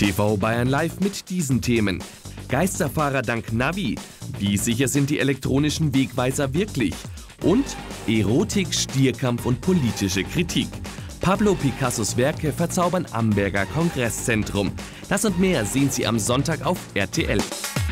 TV Bayern Live mit diesen Themen. Geisterfahrer dank Navi. Wie sicher sind die elektronischen Wegweiser wirklich? Und Erotik, Stierkampf und politische Kritik. Pablo Picassos Werke verzaubern Amberger Kongresszentrum. Das und mehr sehen Sie am Sonntag auf RTL.